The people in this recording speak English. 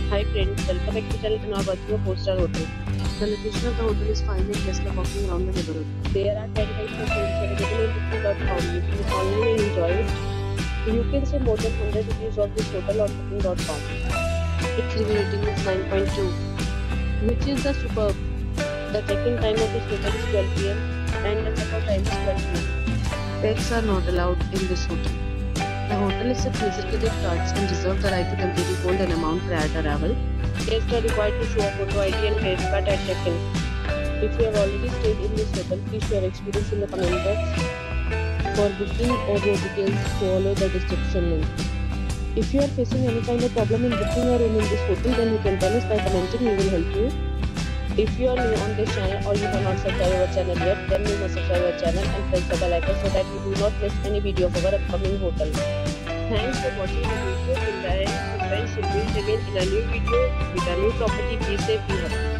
Hi friends, welcome back to channel and now watching a 4-star hotel. The location of the hotel is fine and guests love walking around the neighborhood. There are 10 types of rooms available on booking.com. You can online and enjoy it. You can see more than 100 reviews of this hotel on booking.com. Its review rating is 9.2, which is the superb. The check-in time of this hotel is 12 p.m. and the check-out time is 12 p.m. Pets are not allowed in this hotel. The hotel accepts major credit cards and reserves the right to temporarily hold an amount prior to arrival. Guests are required to show a photo ID and credit card at check-in. If you have already stayed in this hotel, please share your experience in the comment box. For booking or more details, follow the description link. If you are facing any kind of problem in booking a room in this hotel, then you can tell us by commenting. We will help you. If you are new on this channel or you have not subscribed our channel yet, then you must subscribe our channel and press the bell icon so that you do not miss any video of our upcoming hotel. Thanks for watching the video. Till the end, friends, will meet again in a new video with a new property. Be safe, be happy.